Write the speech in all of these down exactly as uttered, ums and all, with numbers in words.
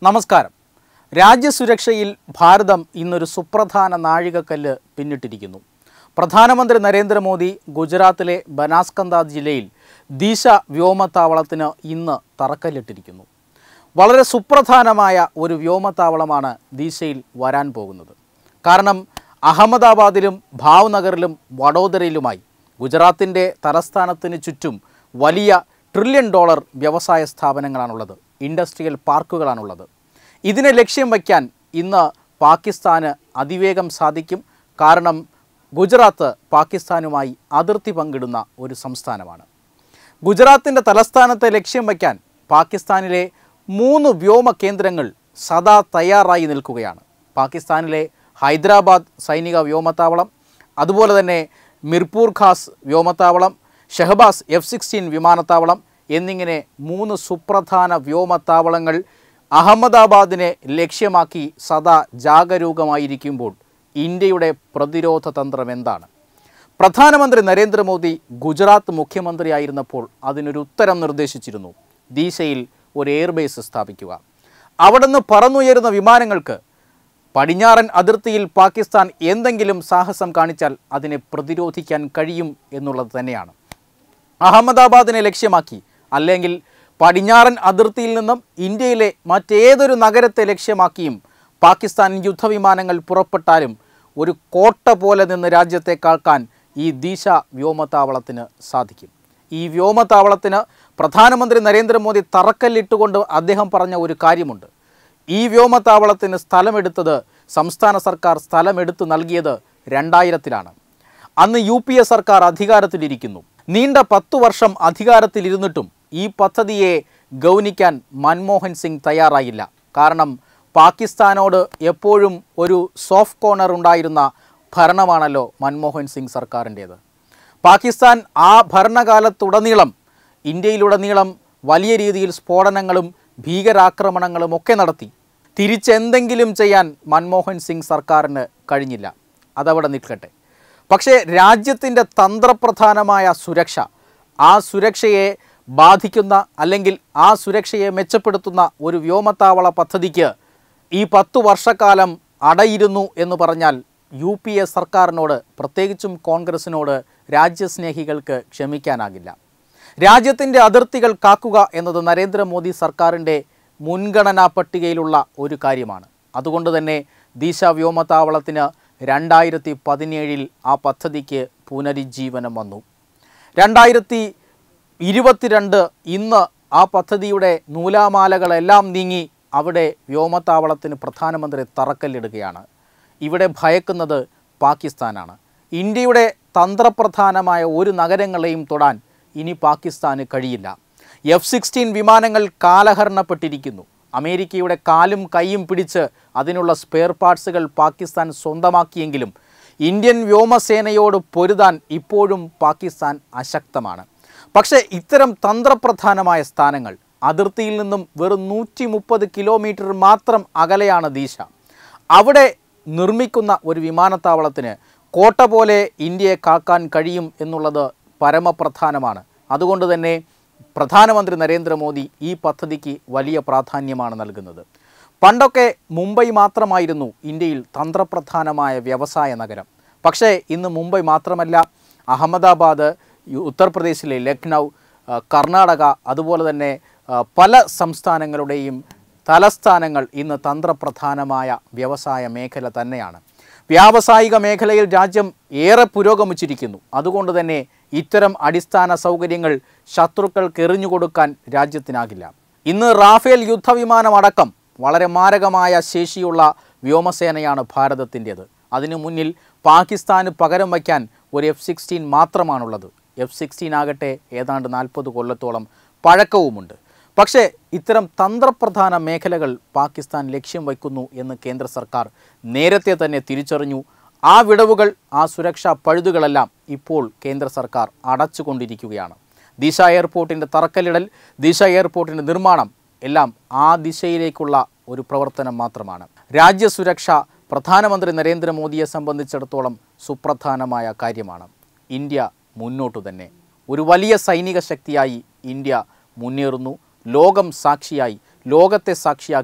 നമസ്കാരം. രാജ്യസുരക്ഷയിൽ ഭാരതം ഇന്നൊരു സുപ്രധാന നാഴികക്കല്ല് പിന്നിട്ടിരിക്കുന്നു. പ്രധാനമന്ത്രി നരേന്ദ്രമോദി ഗുജറാത്തിലെ ബനാസ്കന്ത ജില്ലയിൽ ദിശ വ്യോമത്താവളത്തിന് ഇന്ന് തറക്കല്ലിട്ടിരിക്കുന്നു. വളരെ സുപ്രധാനമായ ഒരു വ്യോമത്താവളമാണ് ദിശയിൽ വരാൻ പോകുന്നത്. കാരണം അഹമ്മദാബാദിലും ഭാവ്നഗറിലും വഡോദരയിലുമായി ഗുജറാത്തിൻ്റെ തലസ്ഥാനത്തിന് ചുറ്റും വലിയ ട്രില്യൺ ഡോളർ വ്യവസായ സ്ഥാപനങ്ങളാണുള്ളത്, ഇൻഡസ്ട്രിയൽ പാർക്കുകളാണുള്ളത്. ഇതിനെ ലക്ഷ്യം വയ്ക്കാൻ ഇന്ന് പാകിസ്ഥാന് അതിവേഗം സാധിക്കും. കാരണം ഗുജറാത്ത് പാകിസ്ഥാനുമായി അതിർത്തി പങ്കിടുന്ന ഒരു സംസ്ഥാനമാണ്. ഗുജറാത്തിൻ്റെ തലസ്ഥാനത്തെ ലക്ഷ്യം വയ്ക്കാൻ പാകിസ്ഥാനിലെ മൂന്ന് വ്യോമ കേന്ദ്രങ്ങൾ സദാ തയ്യാറായി നിൽക്കുകയാണ്. പാകിസ്ഥാനിലെ ഹൈദരാബാദ് സൈനിക വ്യോമത്താവളം, അതുപോലെ തന്നെ മിർപൂർ ഖാസ് വ്യോമത്താവളം, ഷഹബാസ് എഫ് സിക്സ്റ്റീൻ വിമാനത്താവളം എന്നിങ്ങനെ മൂന്ന് സുപ്രധാന വ്യോമത്താവളങ്ങൾ അഹമ്മദാബാദിനെ ലക്ഷ്യമാക്കി സദാ ജാഗരൂകമായിരിക്കുമ്പോൾ ഇന്ത്യയുടെ പ്രതിരോധ തന്ത്രം എന്താണ്? പ്രധാനമന്ത്രി നരേന്ദ്രമോദി ഗുജറാത്ത് മുഖ്യമന്ത്രിയായിരുന്നപ്പോൾ അതിനൊരു ഉത്തരം നിർദ്ദേശിച്ചിരുന്നു. ദിശയിൽ ഒരു എയർബേസ് സ്ഥാപിക്കുക. അവിടെ നിന്ന് പറന്നുയരുന്ന വിമാനങ്ങൾക്ക് പടിഞ്ഞാറൻ അതിർത്തിയിൽ പാകിസ്ഥാൻ എന്തെങ്കിലും സാഹസം കാണിച്ചാൽ അതിനെ പ്രതിരോധിക്കാൻ കഴിയും എന്നുള്ളത് തന്നെയാണ്. അഹമ്മദാബാദിനെ ലക്ഷ്യമാക്കി അല്ലെങ്കിൽ പടിഞ്ഞാറൻ അതിർത്തിയിൽ നിന്നും ഇന്ത്യയിലെ മറ്റേതൊരു നഗരത്തെ ലക്ഷ്യമാക്കിയും പാകിസ്ഥാൻ യുദ്ധവിമാനങ്ങൾ പുറപ്പെട്ടാലും ഒരു കോട്ട പോലെ നിന്ന് രാജ്യത്തെ കാക്കാൻ ഈ ദിശ വ്യോമത്താവളത്തിന് സാധിക്കും. ഈ വ്യോമത്താവളത്തിന് പ്രധാനമന്ത്രി നരേന്ദ്രമോദി തറക്കല്ലിട്ടുകൊണ്ട് അദ്ദേഹം പറഞ്ഞ ഒരു കാര്യമുണ്ട്. ഈ വ്യോമത്താവളത്തിന് സ്ഥലമെടുത്തത് സംസ്ഥാന സർക്കാർ സ്ഥലമെടുത്ത് നൽകിയത് രണ്ടായിരത്തിലാണ്. അന്ന് യു പി എ സർക്കാർ അധികാരത്തിലിരിക്കുന്നു. നീണ്ട പത്തു വർഷം അധികാരത്തിലിരുന്നിട്ടും ഈ പദ്ധതിയെ ഗൗനിക്കാൻ മൻമോഹൻ സിംഗ് തയ്യാറായില്ല. കാരണം പാകിസ്ഥാനോട് എപ്പോഴും ഒരു സോഫ്റ്റ് കോർണർ ഉണ്ടായിരുന്ന ഭരണമാണല്ലോ മൻമോഹൻ സിംഗ് സർക്കാരിൻ്റേത്. പാകിസ്ഥാൻ ആ ഭരണകാലത്തുടനീളം ഇന്ത്യയിലുടനീളം വലിയ രീതിയിൽ സ്ഫോടനങ്ങളും ഭീകരാക്രമണങ്ങളും ഒക്കെ നടത്തി. തിരിച്ചെന്തെങ്കിലും ചെയ്യാൻ മൻമോഹൻ സിംഗ് സർക്കാരിന് കഴിഞ്ഞില്ല. അതവിടെ നിൽക്കട്ടെ. പക്ഷേ രാജ്യത്തിൻ്റെ തന്ത്രപ്രധാനമായ സുരക്ഷ, ആ സുരക്ഷയെ ബാധിക്കുന്ന അല്ലെങ്കിൽ ആ സുരക്ഷയെ മെച്ചപ്പെടുത്തുന്ന ഒരു വ്യോമത്താവള പദ്ധതിക്ക് ഈ പത്തു വർഷക്കാലം അടയിരുന്നു എന്ന് പറഞ്ഞാൽ യു പി എ സർക്കാരിനോട്, പ്രത്യേകിച്ചും കോൺഗ്രസിനോട് രാജ്യസ്നേഹികൾക്ക് ക്ഷമിക്കാനാകില്ല. രാജ്യത്തിൻ്റെ അതിർത്തികൾ കാക്കുക എന്നത് നരേന്ദ്രമോദി സർക്കാരിൻ്റെ മുൻഗണനാ പട്ടികയിലുള്ള ഒരു കാര്യമാണ്. അതുകൊണ്ട് തന്നെ ദിശ വ്യോമത്താവളത്തിന് രണ്ടായിരത്തി പതിനേഴിൽ ആ പദ്ധതിക്ക് പുനരുജ്ജീവനം വന്നു. രണ്ടായിരത്തി ഇരുപത്തിരണ്ട് ഇന്ന് ആ പദ്ധതിയുടെ നൂലാമാലകളെല്ലാം നീങ്ങി അവിടെ വ്യോമത്താവളത്തിന് പ്രധാനമന്ത്രി തറക്കല്ലിടുകയാണ്. ഇവിടെ ഭയക്കുന്നത് പാകിസ്ഥാനാണ്. ഇന്ത്യയുടെ തന്ത്രപ്രധാനമായ ഒരു നഗരങ്ങളെയും തൊടാൻ ഇനി പാകിസ്ഥാന് കഴിയില്ല. എഫ് സിക്സ്റ്റീൻ വിമാനങ്ങൾ കാലഹരണപ്പെട്ടിരിക്കുന്നു. അമേരിക്കയുടെ കാലും കൈയും പിടിച്ച് അതിനുള്ള സ്പെയർ പാർട്സുകൾ പാകിസ്ഥാൻ സ്വന്തമാക്കിയെങ്കിലും ഇന്ത്യൻ വ്യോമസേനയോട് പൊരുതാൻ ഇപ്പോഴും പാകിസ്ഥാൻ അശക്തമാണ്. പക്ഷേ ഇത്തരം തന്ത്രപ്രധാനമായ സ്ഥാനങ്ങൾ അതിർത്തിയിൽ നിന്നും വെറും നൂറ്റി മുപ്പത് കിലോമീറ്റർ മാത്രം അകലെയാണ് ദിശ. അവിടെ നിർമ്മിക്കുന്ന ഒരു വിമാനത്താവളത്തിന് കോട്ട പോലെ ഇന്ത്യയെ കാക്കാൻ കഴിയും എന്നുള്ളത് പരമപ്രധാനമാണ്. അതുകൊണ്ട് തന്നെ പ്രധാനമന്ത്രി നരേന്ദ്രമോദി ഈ പദ്ധതിക്ക് വലിയ പ്രാധാന്യമാണ് നൽകുന്നത്. പണ്ടൊക്കെ മുംബൈ മാത്രമായിരുന്നു ഇന്ത്യയിൽ തന്ത്രപ്രധാനമായ വ്യവസായ നഗരം. പക്ഷേ ഇന്ന് മുംബൈ മാത്രമല്ല, അഹമ്മദാബാദ്, ഉത്തർപ്രദേശിലെ ലക്നൗ, കർണാടക, അതുപോലെ തന്നെ പല സംസ്ഥാനങ്ങളുടെയും തലസ്ഥാനങ്ങൾ ഇന്ന് തന്ത്രപ്രധാനമായ വ്യവസായ മേഖല തന്നെയാണ്. വ്യാവസായിക മേഖലയിൽ രാജ്യം ഏറെ പുരോഗമിച്ചിരിക്കുന്നു. അതുകൊണ്ട് തന്നെ ഇത്തരം അടിസ്ഥാന സൗകര്യങ്ങൾ ശത്രുക്കൾക്ക് എറിഞ്ഞുകൊടുക്കാൻ രാജ്യത്തിനാകില്ല. ഇന്ന് റാഫേൽ യുദ്ധവിമാനമടക്കം വളരെ മാരകമായ ശേഷിയുള്ള വ്യോമസേനയാണ് ഭാരതത്തിൻ്റേത്. അതിനു മുന്നിൽ പാകിസ്ഥാന് പകരം വയ്ക്കാൻ ഒരു എഫ് സിക്സ്റ്റീൻ മാത്രമാണുള്ളത്. എഫ് സിക്സ്റ്റീൻ ആകട്ടെ ഏതാണ്ട് നാൽപ്പത് കൊല്ലത്തോളം പഴക്കവുമുണ്ട്. പക്ഷേ ഇത്തരം തന്ത്രപ്രധാന മേഖലകൾ പാകിസ്ഥാൻ ലക്ഷ്യം വയ്ക്കുന്നു എന്ന് കേന്ദ്ര സർക്കാർ നേരത്തെ തന്നെ തിരിച്ചറിഞ്ഞു. ആ വിടവുകൾ, ആ സുരക്ഷാ പഴുതുകളെല്ലാം ഇപ്പോൾ കേന്ദ്ര സർക്കാർ അടച്ചുകൊണ്ടിരിക്കുകയാണ്. ദിശ എയർപോർട്ടിൻ്റെ തറക്കല്ലിടൽ, ദിശ എയർപോർട്ടിൻ്റെ നിർമ്മാണം എല്ലാം ആ ദിശയിലേക്കുള്ള ഒരു പ്രവർത്തനം മാത്രമാണ്. രാജ്യസുരക്ഷ പ്രധാനമന്ത്രി നരേന്ദ്രമോദിയെ സംബന്ധിച്ചിടത്തോളം സുപ്രധാനമായ കാര്യമാണ്. ഇന്ത്യ മുന്നോട്ടു തന്നെ ഒരു വലിയ സൈനിക ശക്തിയായി ഇന്ത്യ മുന്നേറുന്നു. ലോകം സാക്ഷിയായി, ലോകത്തെ സാക്ഷിയാക്കി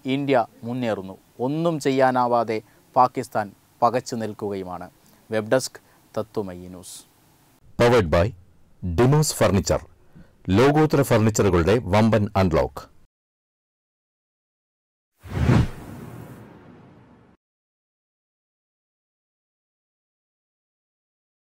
ഇന്ത്യ മുന്നേറുന്നു. ഒന്നും ചെയ്യാനാവാതെ പാകിസ്ഥാൻ പകച്ചു നിൽക്കുകയുമാണ്. Web desk Tatwamayi news. Powered by Dimos furniture. ലോകോത്തര ഫർണിച്ചറുകളുടെ വമ്പൻ അൺലോക്ക്.